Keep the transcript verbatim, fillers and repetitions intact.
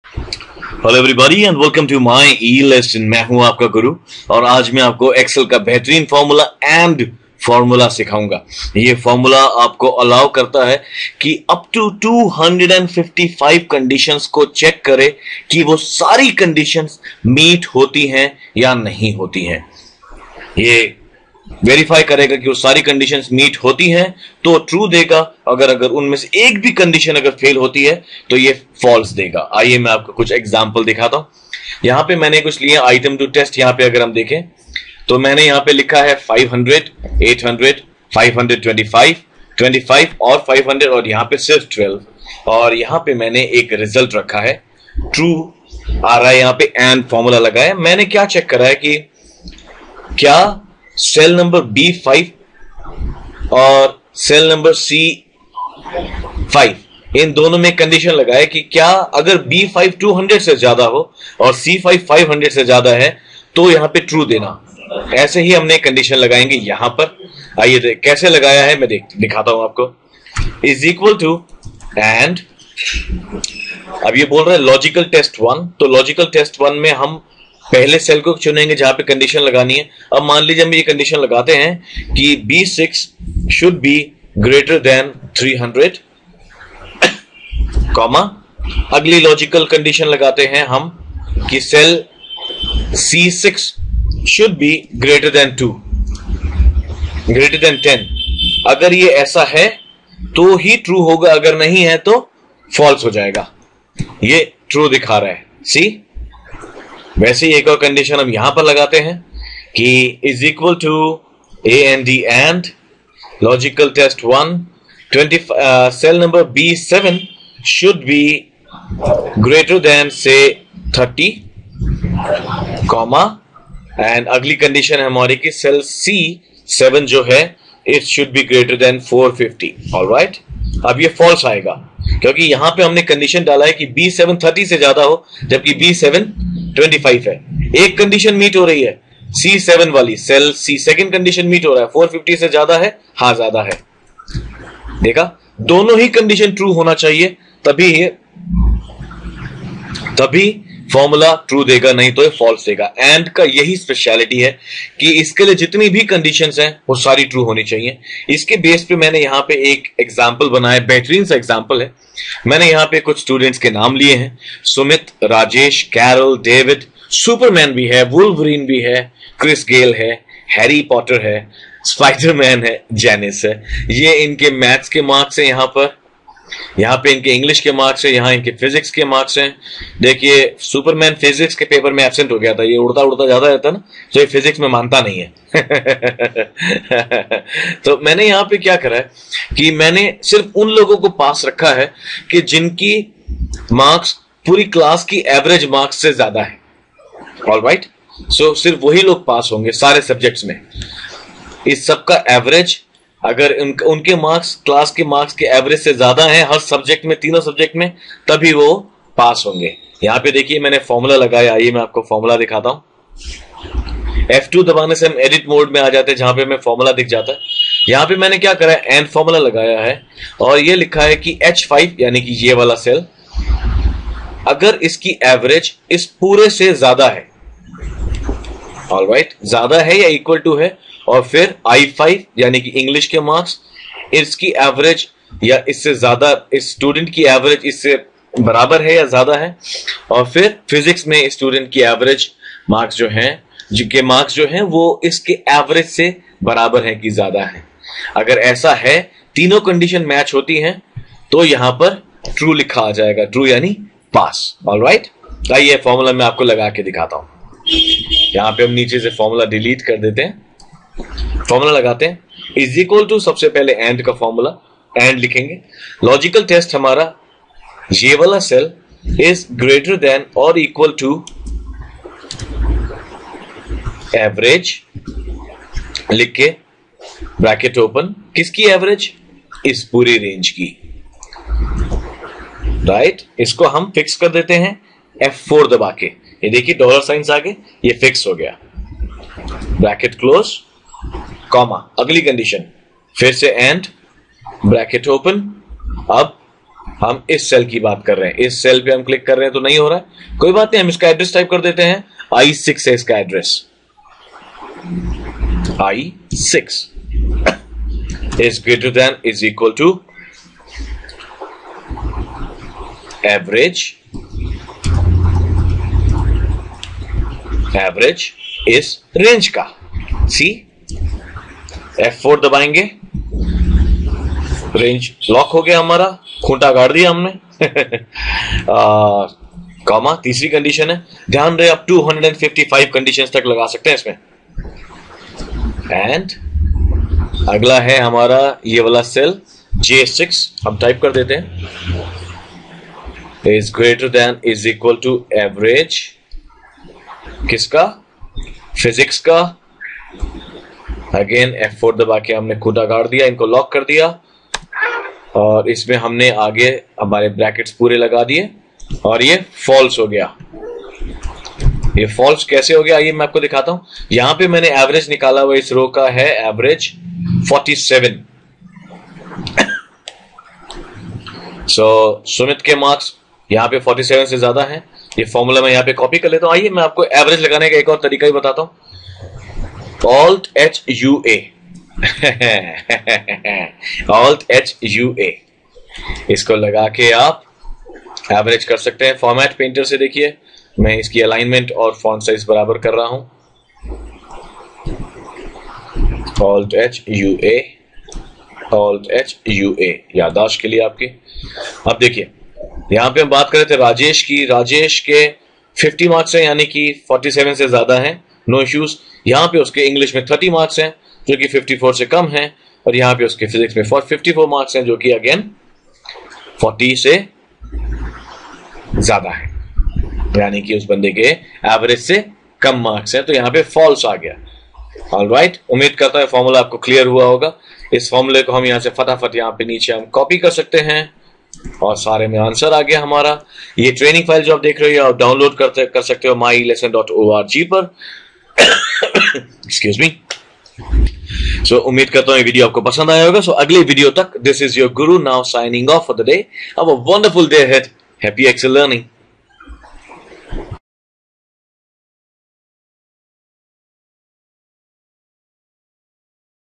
Hello everybody and welcome to my e lesson. मैं हूं आपका गुरु और आज मैं आपको एक्सेल का बेहतरीन फॉर्मूला एंड फॉर्मूला सिखाऊंगा। ये फॉर्मूला आपको अलाउ करता है कि up to two hundred fifty five conditions को चेक करे कि वो सारी कंडीशंस मीट होती हैं या नहीं होती हैं। ये वेरीफाई करेगा कि वो सारी कंडीशंस मीट होती हैं तो ट्रू देगा, अगर अगर उनमें से एक भी कंडीशन अगर फेल होती है तो ये फॉल्स देगा। आइए मैं आपको कुछ एग्जांपल दिखाता हूं। यहां पे मैंने कुछ लिए आइटम टू टेस्ट। यहां पे अगर हम देखें तो मैंने यहां पे लिखा है five hundred, eight hundred, five hundred twenty five, twenty five और फाइव हंड्रेड और यहां पे सिर्फ ट्वेल्व। और यहां पे मैंने एक रिजल्ट रखा है, ट्रू आ रहा है। यहां पे एंड फॉर्मूला लगाया। मैंने क्या चेक करा है कि क्या सेल नंबर बी फाइव और सेल नंबर सी फाइव इन दोनों में कंडीशन लगाए कि क्या अगर बी फाइव टू हंड्रेड से ज्यादा हो और सी फाइव फाइव हंड्रेड से ज्यादा है तो यहां पे ट्रू देना। ऐसे ही हमने कंडीशन लगाएंगे यहां पर। आइए कैसे लगाया है मैं देख दिखाता हूं आपको। इज इक्वल टू एंड, अब ये बोल रहा है लॉजिकल टेस्ट वन, तो लॉजिकल टेस्ट वन में हम पहले सेल को चुनेंगे जहां पे कंडीशन लगानी है। अब मान लीजिए हम ये कंडीशन लगाते हैं कि B six should be greater than three hundred, comma अगली लॉजिकल कंडीशन लगाते हैं हम कि cell C six should be greater than two, greater than ten. अगर ये ऐसा है तो ही ट्रू होगा, अगर नहीं है तो फॉल्स हो जाएगा। ये ट्रू दिखा रहा है, सी। वैसे ही एक और कंडीशन हम यहां पर लगाते हैं कि is equal to A and D and logical test one, twenty cell number B seven should be greater than से थर्टी, कॉमा एंड अगली कंडीशन है हमारी कि सेल सी सेवन जो है it should be greater than four fifty. Alright, अब ये false आएगा क्योंकि यहां पे हमने कंडीशन डाला है कि बी सेवन थर्टी से ज्यादा हो जबकि बी सेवन ट्वेंटी फाइव है। एक कंडीशन मीट हो रही है, सी सेवन वाली cell C second condition meet हो रहा है, फोर फिफ्टी से ज्यादा है, हाँ ज्यादा है। देखा, दोनों ही कंडीशन ट्रू होना चाहिए तभी तभी फॉर्मूला ट्रू देगा, नहीं तो ये फॉल्स देगा। एंड का यही स्पेशलिटी है कि इसके लिए जितनी भी कंडीशंस हैं वो सारी ट्रू होनी चाहिए। इसके बेस पे मैंने यहाँ पे एक एग्जांपल बनाया, बेहतरीन सा एग्जांपल है। मैंने यहाँ पे कुछ स्टूडेंट्स के नाम लिए हैं, Sumit, Rajesh, Carol, David, Superman भी है, वुल्वरीन भी है, क्रिस गेल है, हैरी पॉटर है, स्पाइडरमैन है, जेनिस है। ये इनके मैथ्स के मार्क्स हैं, यहाँ पर यहाँ पे इनके इंग्लिश के मार्क्स है, यहाँ इनके फिजिक्स के मार्क्स हैं। देखिए सुपरमैन फिजिक्स के पेपर में एब्सेंट हो गया था, ये उड़ता उड़ता ज्यादा रहता ना, तो ये फिजिक्स में मानता नहीं है। तो मैंने यहाँ पे क्या करा है कि मैंने सिर्फ उन लोगों को पास रखा है कि जिनकी मार्क्स पूरी क्लास की एवरेज मार्क्स से ज्यादा है। ऑलराइट, सो सिर्फ वही लोग पास होंगे सारे सब्जेक्ट्स में। इस सबका एवरेज अगर उन, उनके मार्क्स क्लास के मार्क्स के एवरेज से ज्यादा हैं हर सब्जेक्ट में, तीनों सब्जेक्ट में, तभी वो पास होंगे। यहां पे देखिए मैंने फॉर्मूला लगाया। आइए मैं आपको फॉर्मूला दिखाता हूं। एफ टू दबाने से हम एडिट मोड में आ जाते हैं जहां पे हमें फॉर्मूला दिख जाता है। यहां पे मैंने क्या करा है, एंड फॉर्मूला लगाया है और ये लिखा है कि एच फाइव यानी कि ये वाला सेल अगर इसकी एवरेज इस पूरे से ज्यादा है, ऑलराइट, ज्यादा है या इक्वल टू है, और फिर आई फाइव यानी कि इंग्लिश के मार्क्स इसकी एवरेज या इससे ज्यादा, इस स्टूडेंट की एवरेज इससे बराबर है या ज्यादा है, और फिर फिजिक्स में स्टूडेंट की एवरेज मार्क्स जो हैं, जिनके मार्क्स जो हैं वो इसके एवरेज से बराबर है कि ज्यादा है। अगर ऐसा है, तीनों कंडीशन मैच होती हैं तो यहां पर ट्रू लिखा आ जाएगा, ट्रू यानी पास। ऑलराइट, आइए फॉर्मूला मैं आपको लगा के दिखाता हूं। यहां पे हम नीचे से फॉर्मूला डिलीट कर देते हैं, फॉर्मूला लगाते हैं। इज इक्वल टू, सबसे पहले एंड का फॉर्मूला, एंड लिखेंगे। लॉजिकल टेस्ट हमारा ये वाला सेल इज ग्रेटर देन और इक्वल टू एवरेज, लिख के ब्रैकेट ओपन, किसकी एवरेज, इस पूरी रेंज की। राइट, इसको हम फिक्स कर देते हैं एफ फोर दबा के। ये देखिए डॉलर साइंस आगे, ये फिक्स हो गया। ब्रैकेट क्लोज, कॉमा, अगली कंडीशन फिर से एंड, ब्रैकेट ओपन। अब हम इस सेल की बात कर रहे हैं, इस सेल पे हम क्लिक कर रहे हैं तो नहीं हो रहा है, कोई बात नहीं, हम इसका एड्रेस टाइप कर देते हैं। आई सिक्स है इसका address, I six is greater than is equal to average, average इस रेंज का। सी एफ फोर दबाएंगे, रेंज लॉक हो गया हमारा, खूंटा गाड़ दिया हमने। आ, कॉमा तीसरी कंडीशन है, ध्यान रहे आप two hundred fifty five conditions तक लगा सकते हैं इसमें। एंड अगला है हमारा ये वाला सेल जे सिक्स, हम टाइप कर देते हैं, is greater than is equal to average किसका, फिजिक्स का। अगेन एफ फोर दबा के हमने खूंटा गाड़ दिया, इनको लॉक कर दिया और इसमें हमने आगे हमारे ब्रैकेट्स पूरे लगा दिए और ये फॉल्स हो गया। ये फॉल्स कैसे हो गया आइए मैं आपको दिखाता हूं। यहां पे मैंने एवरेज निकाला हुआ इस रो का है average forty seven. So Sumit के मार्क्स यहां पे फोर्टी सेवन से ज्यादा हैं। ये फॉर्मूला मैं यहां पे कॉपी कर लेता हूं। आइए मैं आपको एवरेज लगाने का एक और तरीका भी बताता हूं। Alt H U A, Alt H U A, इसको लगा के आप एवरेज कर सकते हैं। फॉर्मेट पेंटर से देखिए मैं इसकी अलाइनमेंट और फॉन्ट साइज बराबर कर रहा हूं। Alt H U A, Alt H U A, याददाश्त के लिए आपके। अब देखिए यहां पे हम बात कर रहे थे राजेश की, राजेश के फिफ्टी मार्क्स हैं यानी कि फोर्टी सेवन से ज्यादा हैं, नो इश्यूज। यहां पे उसके इंग्लिश में थर्टी मार्क्स हैं जो कि फिफ्टी फोर से कम हैं, और यहां पे उसके फिजिक्स में फिफ्टी फोर मार्क्स हैं जो कि अगेन फोर्टी से ज्यादा है, यानी कि उस बंदे के एवरेज से कम मार्क्स हैं, तो यहां पे फॉल्स आ गया। ऑलराइट, उम्मीद करता है फॉर्मूला आपको क्लियर हुआ होगा। इस फॉर्मूले को हम यहां से फटाफट यहां पे नीचे हम कॉपी कर सकते हैं और सारे में आंसर आ गया हमारा। ये ट्रेनिंग फाइल जो आप देख रहे हो आप डाउनलोड करते कर सकते हो my lesson dot O R G पर। एक्सक्यूज मी। सो उम्मीद करता हूं ये वीडियो आपको पसंद आया होगा। सो so, अगले वीडियो तक this is your guru now signing off for the day. Have a wonderful day ahead. Happy Excel learning.